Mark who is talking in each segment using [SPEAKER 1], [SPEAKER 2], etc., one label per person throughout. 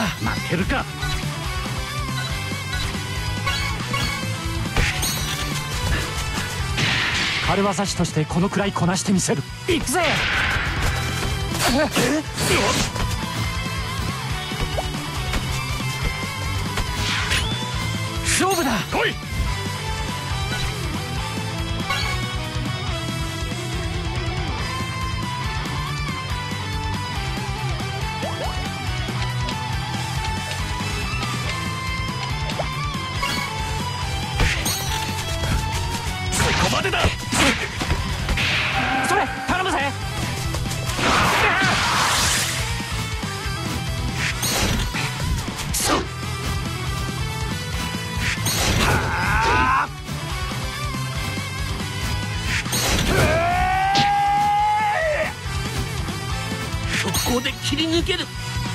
[SPEAKER 1] 負けるか。軽業師としてこのくらいこなしてみせる。行くぜ。勝負だ。来い。そこまでだ。それ頼むぜ。ここで切り抜ける。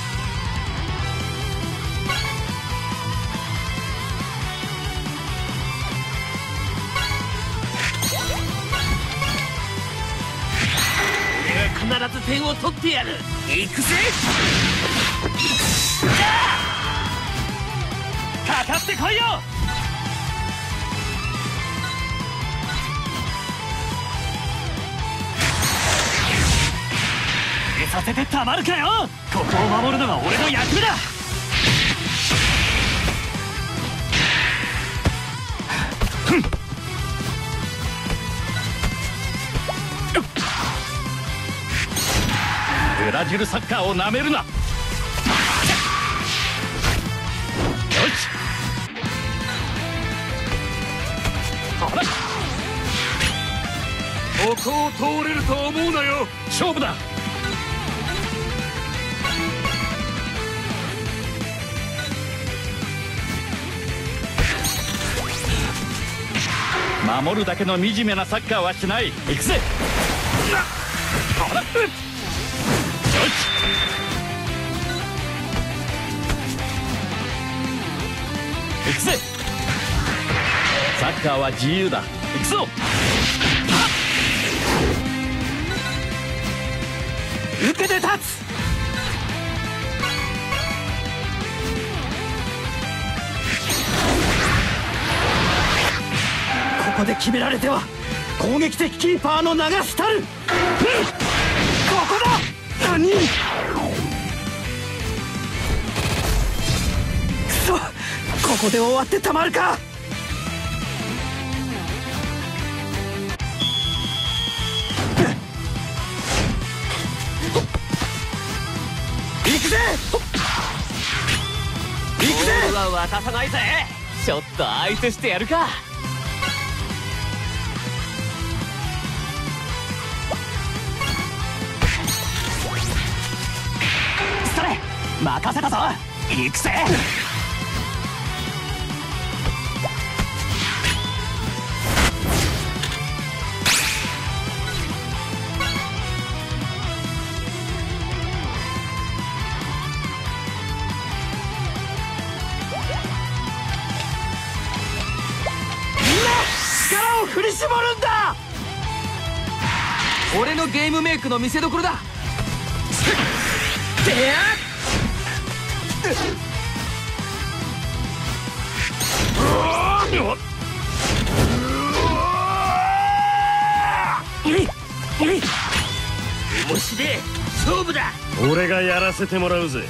[SPEAKER 1] 俺は必ず点を取ってやる。行くぜ。かかってこいよ。させてたまるかよ。ここを守るのが俺の役目だ。ブラジルサッカーをなめるな。よし。ここを通れると思うなよ。勝負だ。守るだけの惨めなサッカーはしない。行くぜ。よし。行くぜ。サッカーは自由だ。行くぞ。受けて立つ。ここで決められては攻撃的キーパーの名が廃る。ここだ。何。くそ、ここで終わってたまるか。行くぜ。行くぜ。ボールは渡さないぜ。ちょっと相手してやるか。それ任せたぞ。行くぜ。力を振り絞るんだ。俺のゲームメイクの見せ所だ。でやっ。面白い勝負だ。俺がやらせてもらうぜ。こ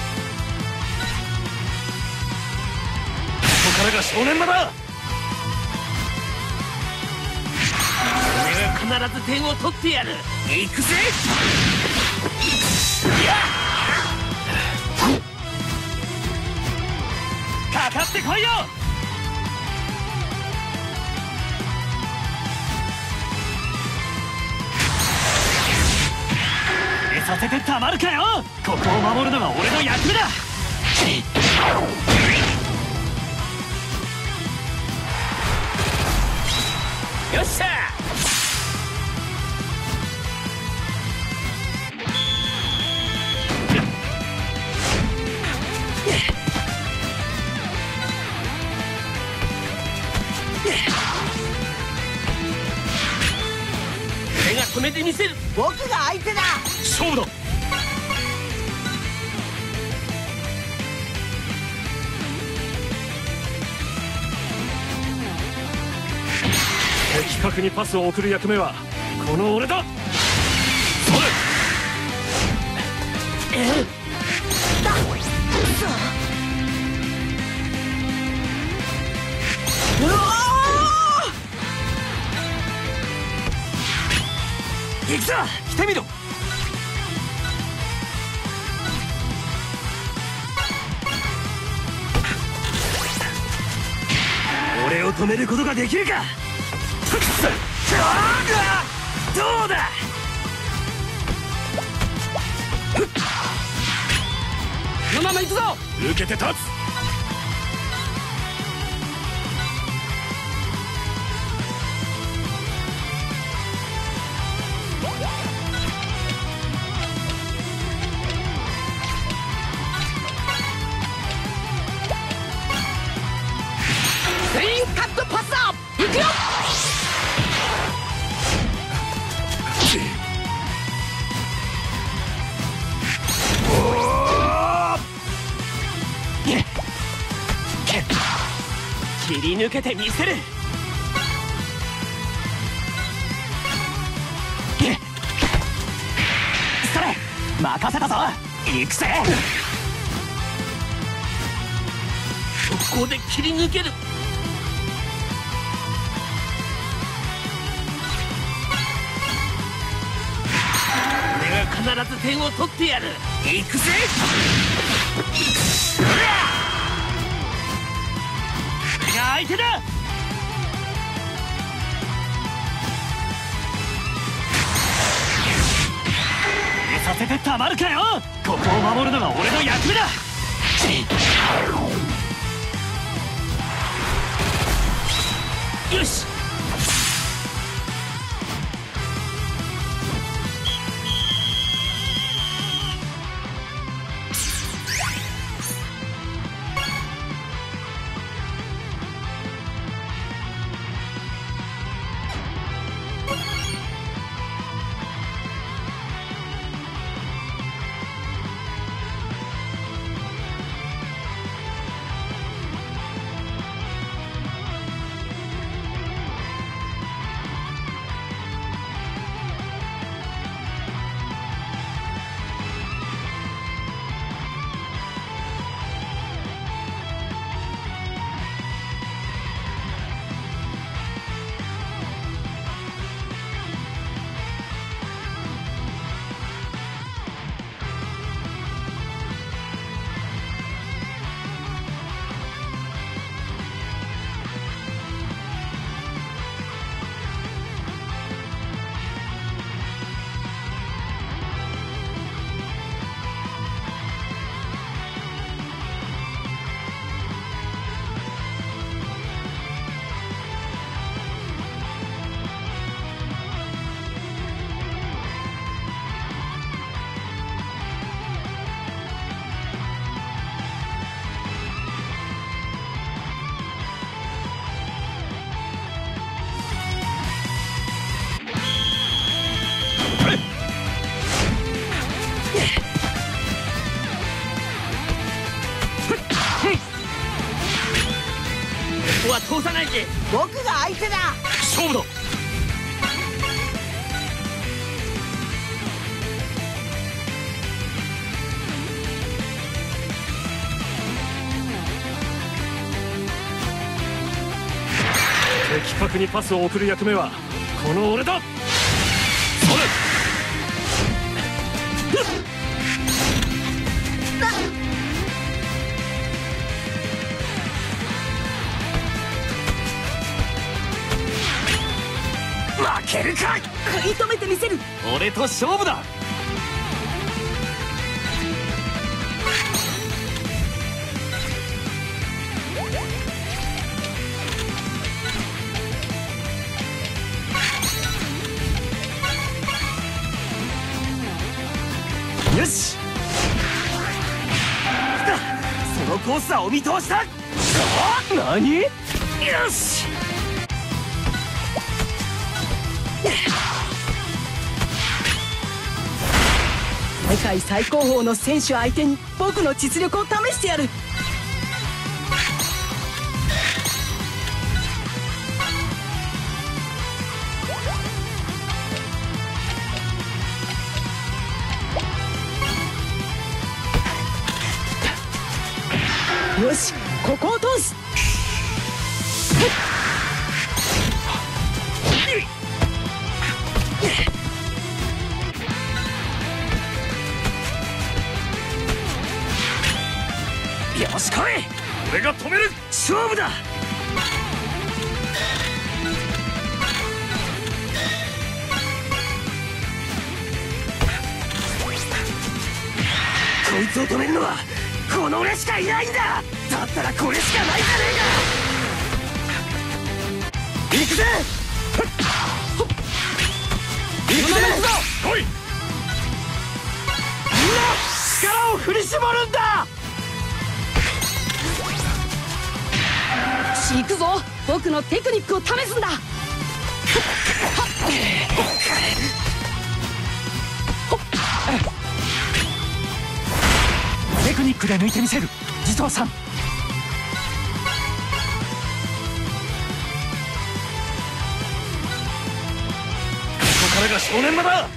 [SPEAKER 1] こからが正念場だ。俺が必ず点を取ってやる。行くぜ。かかってこいよ。入れさせてたまるかよ。ここを守るのが俺の役目だ。よっしゃ。俺が止めてみせる。僕が相手だ。勝負だ。 的確にパスを送る役目はこの俺だ。それ行くぞ、来てみろ。俺を止めることができるか。どうだ。このまま行くぞ。受けて立つ。
[SPEAKER 2] 全員カットパスだ。行くよ。切り抜けてみせる。それ任せたぞ。行くぜ。ここで切り抜ける。俺が必ず点を取ってやる。行くぜ。相手だ。入れさせてたまるかよ。ここを守るのが俺の役目だ。よし。ここは通さないで。 僕が相手だ。
[SPEAKER 1] 勝負だ。的確にパスを送る役目はこの俺だ。それ負けるか。
[SPEAKER 2] 食い止めてみせる。
[SPEAKER 1] 俺と勝負だ。よし。そのコースはお見通しだ。何？よし。
[SPEAKER 2] 世界最高峰の選手相手に僕の実力を試してやる。 よし、ここを通す。
[SPEAKER 1] よし来い、俺が止める。勝負だ。こいつを止めるのはこの俺しかいないんだ。だったらこれしかないじゃねえか。行くぜ。行くぜ。来い。みんな力を振り絞るんだ。
[SPEAKER 2] 行くぞ。僕のテクニックを試すんだ。
[SPEAKER 1] テクニックで抜いてみせる。地蔵さん、ここからが正念場だ。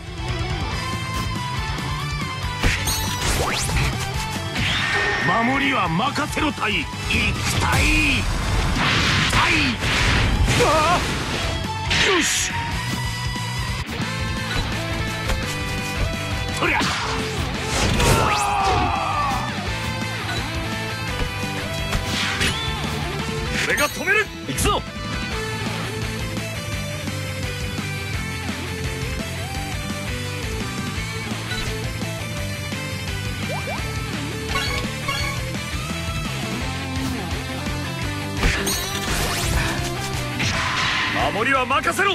[SPEAKER 1] 守りは任せろ隊。行く隊。ああ、よし。とりゃ。俺が止める。行くぞ。守りは任せろ。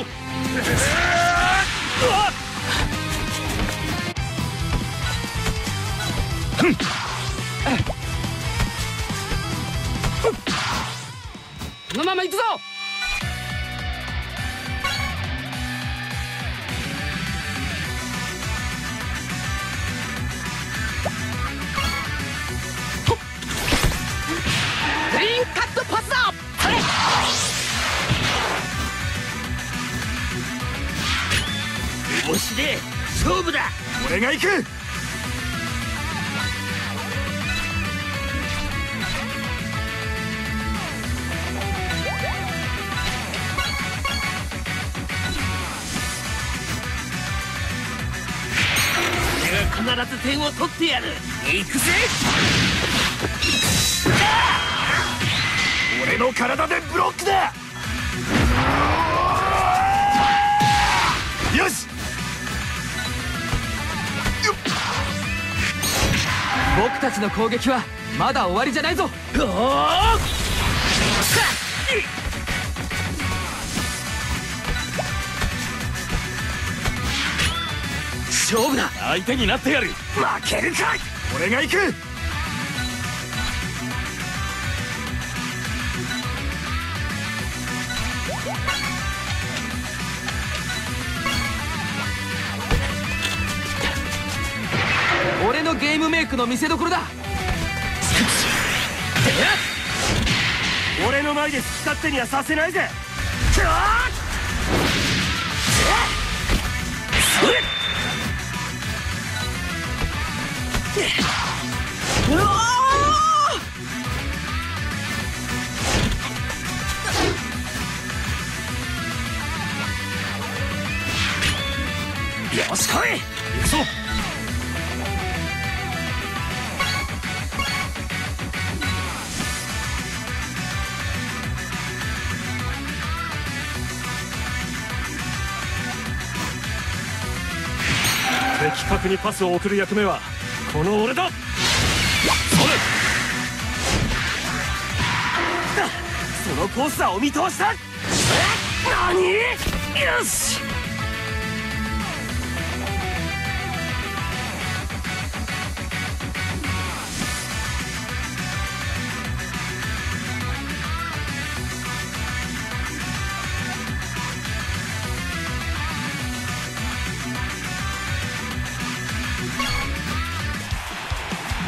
[SPEAKER 2] このまま行くぞ。クリーンカットパスだ。
[SPEAKER 1] 押しで勝負だ。俺が行く。必ず点を取ってやる。行くぜ。俺の体でブロックだ。よし。
[SPEAKER 2] 僕たちの攻撃はまだ終わりじゃないぞ。勝負だ。
[SPEAKER 1] 相手になってやる。負けるか。俺が行く。
[SPEAKER 2] 俺のゲームメイクの見せ所だ。
[SPEAKER 1] 俺の前で好き勝手にはさせないぜ。
[SPEAKER 2] うわ
[SPEAKER 1] よし来い。行くぞ。的確にパスを送る役目はこの俺だ。それ。そのコースはお見通しだ。何。よし。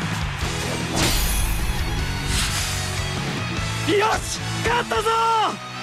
[SPEAKER 1] よし勝ったぞ。